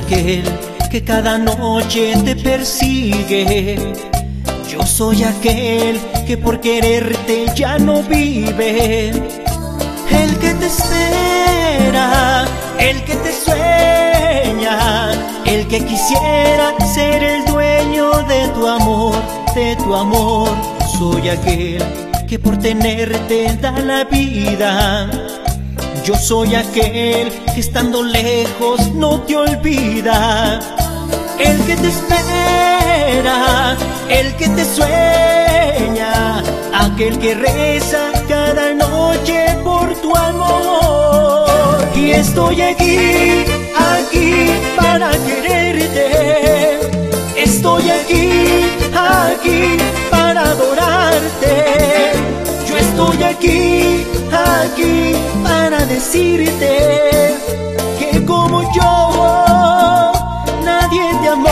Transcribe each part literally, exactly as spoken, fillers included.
aquel que cada noche te persigue. Yo soy aquel que por quererte ya no vive. El que te espera, el que te sueña, el que quisiera ser el dueño de tu amor, de tu amor. Soy aquel que por tenerte da la vida. Yo soy aquel que estando lejos no te olvida. El que te espera, el que te sueña, aquel que reza cada noche por tu amor. Y estoy aquí, aquí para quererte. Estoy aquí, aquí para adorarte. Yo estoy aquí, aquí para decirte que como yo nadie te amó.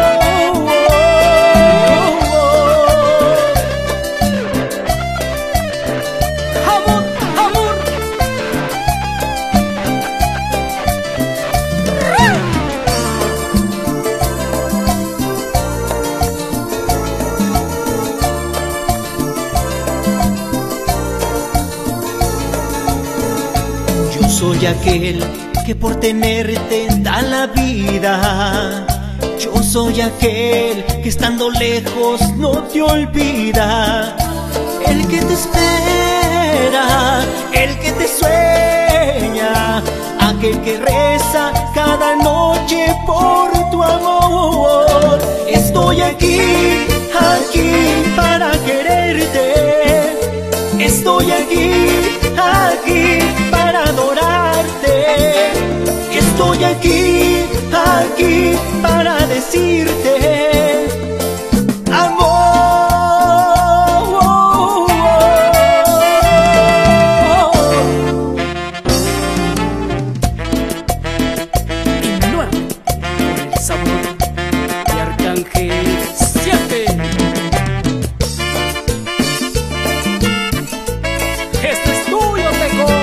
Amor, amor. Yo soy aquel que por tenerte da la vida. Yo soy aquel que estando lejos no te olvida. El que te espera, el que te sueña, aquel que reza cada noche por tu amor. Estoy aquí, aquí para quererte. Estoy aquí, aquí para adorarte. Estoy aquí, aquí para decirte amor. Y luego, con el sabor de Arcángel siete. Este es tuyo, Teco.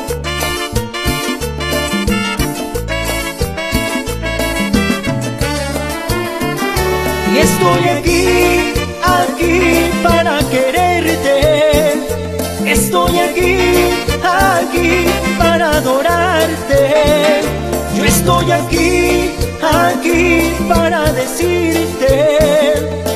Y estoy aquí, aquí para quererte. Estoy aquí, aquí para adorarte. Yo estoy aquí, aquí para decirte